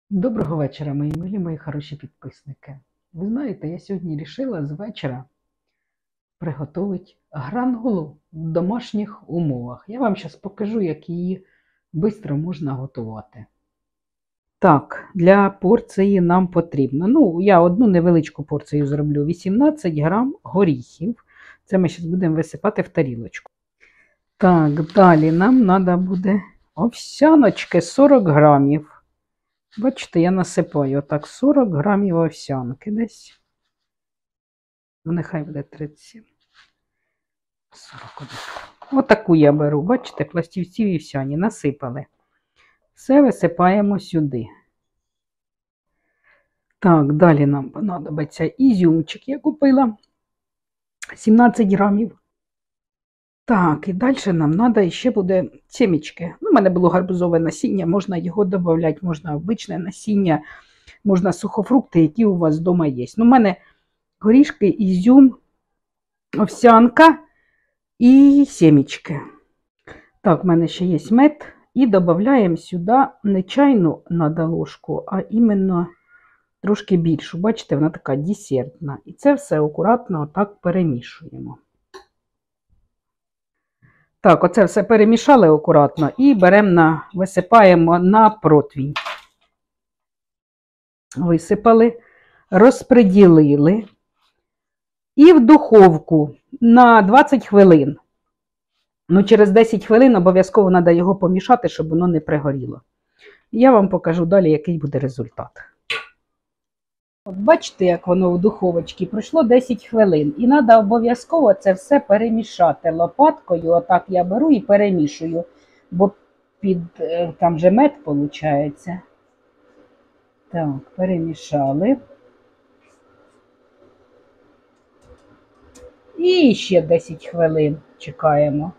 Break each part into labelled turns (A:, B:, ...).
A: Доброго вечора, мої милі, мої хороші підписники. Ви знаєте, я сьогодні вирішила з вечора приготувати гранолу в домашніх умовах. Я вам зараз покажу, як її швидко можна готувати. Так, для порції нам потрібно. Я одну невеличку порцію зроблю. 18 грам горіхів. Це ми зараз будемо висипати в тарілочку. Так, далі нам треба буде овсяночки 40 грамів. Бачите, я насипаю отак 40 грамів овсянки десь. Ну, нехай буде 37. 41. Отаку я беру, бачите, пластівці вівсяні насипали. Все висипаємо сюди. Так, далі нам понадобиться ізюмчик, я купила 17 грамів. Так, і далі нам треба ще буде сімечки. У мене було гарбузове насіння, можна його додати, можна обичне насіння, можна сухофрукти, які у вас вдома є. У мене горішки, ізюм, овсянка і сімечки. Так, в мене ще є мед. І додаємо сюди не чайну надо ложку, а іменно трошки більшу. Бачите, вона така десертна. І це все акуратно отак перемішуємо. Так, оце все перемішали акуратно і висипаємо на противень. Висипали, розподілили і в духовку на 20 хвилин. Через 10 хвилин обов'язково треба його помішати, щоб воно не пригоріло. Я вам покажу далі, який буде результат. От бачите, як воно в духовочці пройшло 10 хвилин. І треба обов'язково це все перемішати лопаткою. Отак я беру і перемішую, бо там же мед виходить. Так, перемішали. І ще 10 хвилин чекаємо.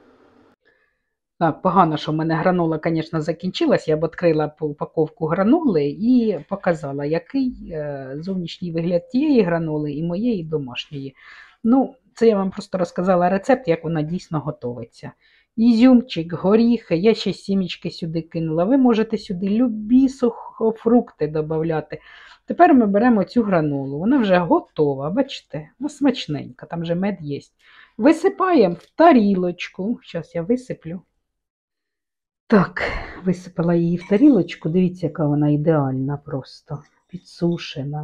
A: Так, погано, що в мене гранола, звісно, закінчилась. Я б відкрила упаковку граноли і показала, який зовнішній вигляд тієї граноли і моєї домашньої. Це я вам просто розказала рецепт, як вона дійсно готується. Ізюмчик, горіхи, я ще сімечки сюди кинула. Ви можете сюди любі сухофрукти додати. Тепер ми беремо цю гранолу. Вона вже готова, бачите? Смачненька, там вже мед є. Висипаємо в тарілочку. Зараз я висиплю. Так, висипала її в тарілочку. Дивіться, яка вона ідеальна просто. Підсушена.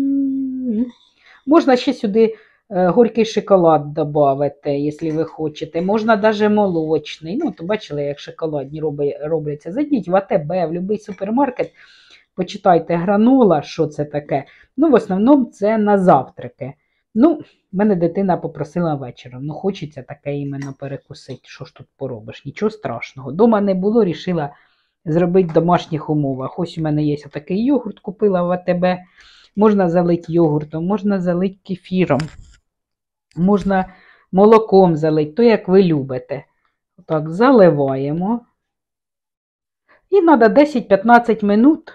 A: Можна ще сюди горький шоколад додати, якщо ви хочете. Можна навіть молочний. То бачили, як шоколадні робляться. Зайдіть в АТБ, в будь-який супермаркет, почитайте гранола, що це таке. В основному це на завтраки. Мене дитина попросила вечором. Хочеться таке іменно перекусити. Що ж тут поробиш? Нічого страшного. Дома не було, вирішила зробити в домашніх умовах. Ось у мене є такий йогурт, купила в АТБ. Можна залити йогуртом, можна залити кефіром, можна молоком залити, то як ви любите. Так, заливаємо. І треба 10-15 минут,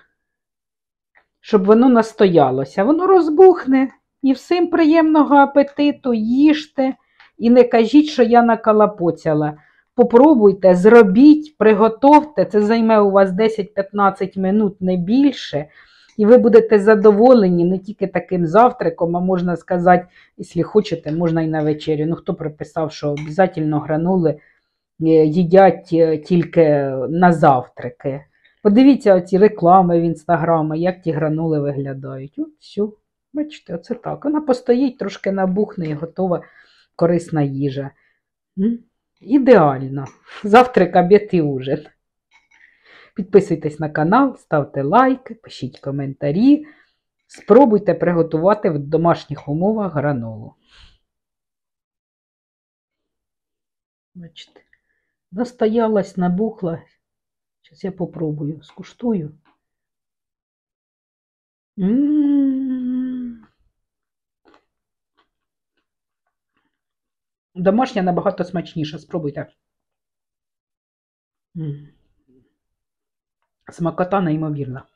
A: щоб воно настоялося. Воно розбухне. І всім приємного апетиту, їжте і не кажіть, що я накалапоцяла. Попробуйте, зробіть, приготовте, це займе у вас 10-15 минут, не більше. І ви будете задоволені не тільки таким завтраком, а можна сказати, якщо хочете, можна і на вечерю. Хто приписав, що обов'язково гранули їдять тільки на завтраки. Подивіться оці реклами в інстаграмі, як ті гранули виглядають. От все. Бачите, оце так. Вона постоїть, трошки набухне і готова корисна їжа. Ідеально. Завтрак, обід і ужин. Підписуйтесь на канал, ставте лайки, пишіть коментарі. Спробуйте приготувати в домашніх умовах гранолу. Бачите, настоялась, набухла. Зараз я попробую, скуштую. Домашня набагато смачніша, спробуйте. Смакота неймовірна.